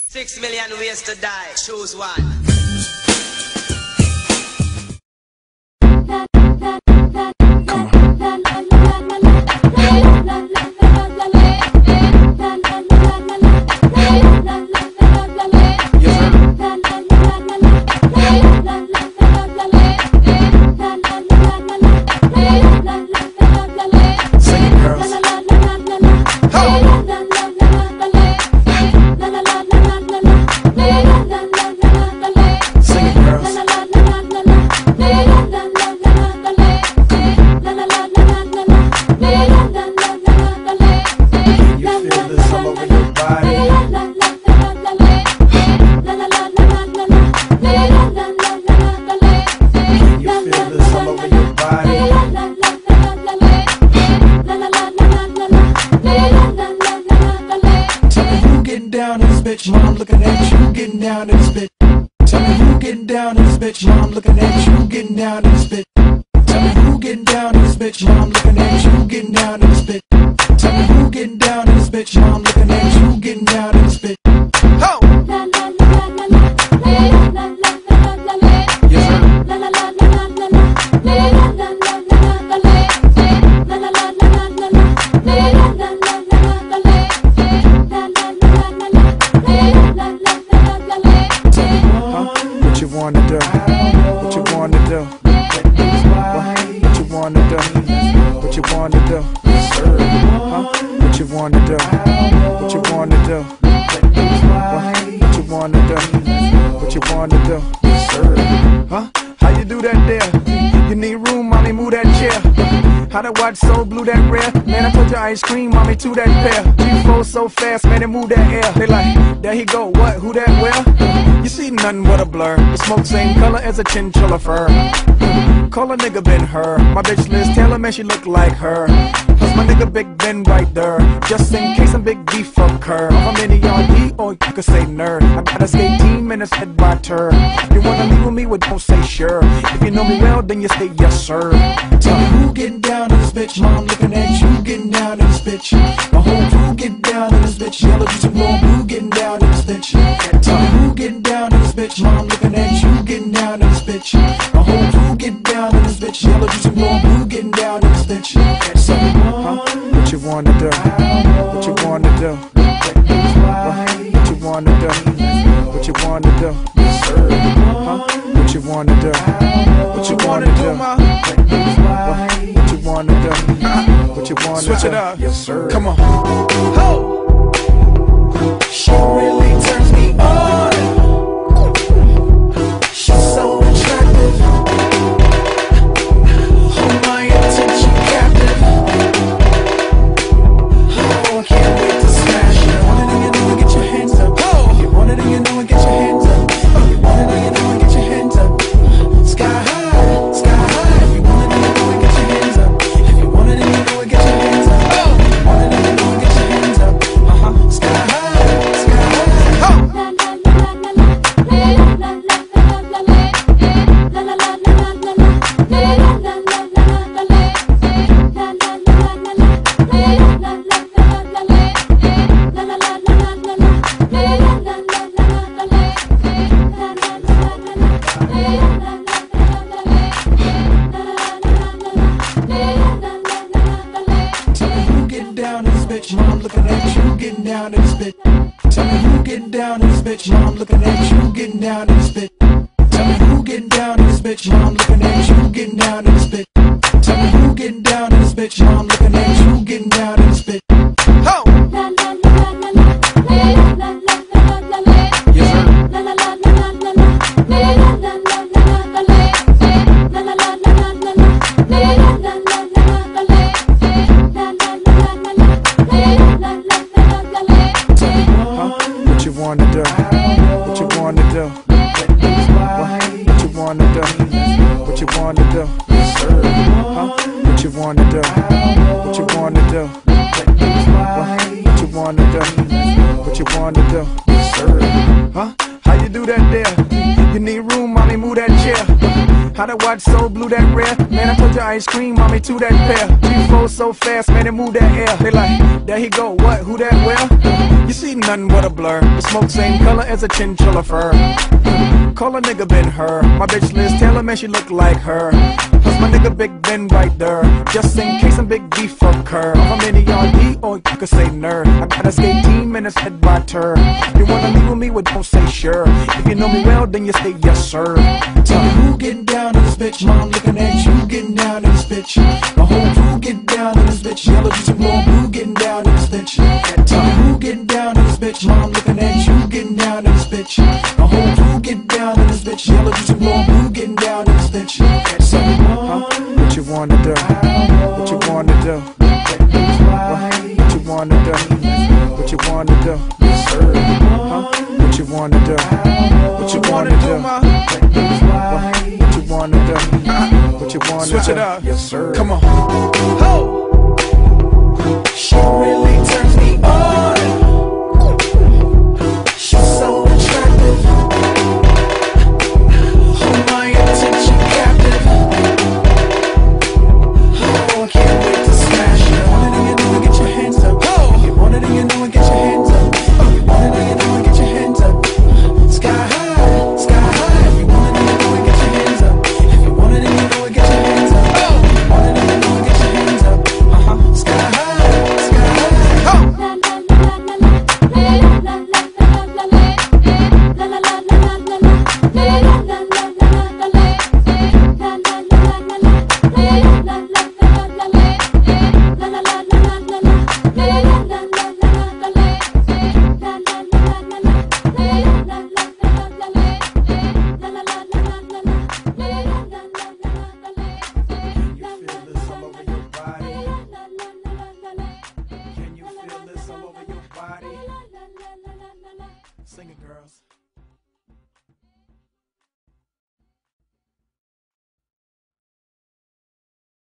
6 million ways to die. Choose one. Mom looking at you, getting down in this bitch. Tell me who getting down in this bitch. Mom looking at you, getting down in this bitch. Tell me who getting down in this bitch. Mom looking at you, getting down in this bitch. Tell me who getting down in this bitch. Mom looking at you, getting down in this bitch. Ho! Yes, sir. What you wanna do? What you wanna do? What you wanna do? What you wanna do? What you wanna do? What you wanna do? What you wanna do? What you wanna do? Huh? How you do that there? You need room, mommy, move that chair. How to watch so blue that rare? Man, I told you ice cream, mommy, to that pair. G4 so fast, man, it move that air. They like, there he go, what, who that, where? You see nothing but a blur. The smoke same color as a chinchilla fur. Call a nigga Ben Hur. My bitch Liz Taylor, man, she look like her. Plus my nigga Big Ben right there. Just in case I'm big beef from Kerr. I'm in the R.E. or you could say nerd. I got a skate team and it's head by turn. You wanna leave with me, well don't say sure. If you know me well, then you say yes sir. Tell me who getting down in this bitch. Mom looking at you, getting down in this bitch. My whole crew getting down in this bitch. Yellow juice and blue blue getting down in this bitch. Tell me who getting down in this bitch. Mom looking at you, getting down in this bitch. My whole crew getting down in this bitch. Yellow juice and blue getting down in this bitch. So, what you wanna do? What you wanna do? What you wanna do? What you wanna do? What you wanna do? What you wanna do? What you wanna do? What you wanna do? Switch it up. Yes, sir. Come on. Ho! She really turns me on. She's so attractive. Hold my attention captive. Oh, I can't wait to smash it. Want it and you know it, get your hands up. If you want it and you know it, get your hands up. If you want it and you know it, get your hands up. Sky high, sky high. If you want it and you know it, get your hands up. If you want it and you know it, get your hands up. If you want it and you know it, get your hands up. Sky high, sky high. Ho! Mom looking at you, getting down in this bitch. Tell me who getting down in this bitch. Mom looking at you, getting down in this bitch. Tell me who getting down in this bitch. Mom looking at you, getting down in this bitch. Tell me who getting down in this bitch. Mom looking at you, getting down in this bitch. Ho! Yes, sir. What you wanna do? What you wanna do? What you wanna do? What you wanna do? What you wanna do? What you wanna do? What you wanna do? What you wanna do? Huh? How you do that there? You need room, mommy, move that chair. How the white so blue that rare? Man, I told you ice cream, mommy, to that pair. G4 so fast, man, it move that air. They like, there he go, what, who that, where? You see nothing but a blur. The smoke same color as a chinchilla fur. Call a nigga Ben Hur. My bitch Liz Taylor, man, she look like her. Plus my nigga Big Ben right there. Just in case I'm Big B fuck her. I'm in ERD or you could say nerd. I got a skate team and it's head by turn. You wanna leave with me, well don't say sure. If you know me well, then you say yes sir. Tell me who getting down in this bitch. Mom looking at you getting down in this bitch. My whole crew getting down in this bitch. Yellow juice and blue blue getting down in this bitch. Tell me who getting down in this bitch. Mom looking at you getting down in this bitch. My whole crew getting down in this bitch. Yellow juice and blue blue getting down in this bitch. What you wanna do? What you wanna do? What you wanna do? What you wanna do? What you wanna do? What you wanna do? What you wanna do? What you wanna do? Switch it up. Yes sir. Come on. She really turns me on. She's so attractive. Hold my attention captive. Oh, I can't wait to smash her. You want it and you know it, get your hands up. You want it and you know it, get your hands up. You want it and you know it, get your hands up. Sky high, sky high. If you want it and you know it, get your hands up. If you want it and you know it, get your hands up. If you want it and you know it, get your hands up. Sky high, sky high. Sing it, girls.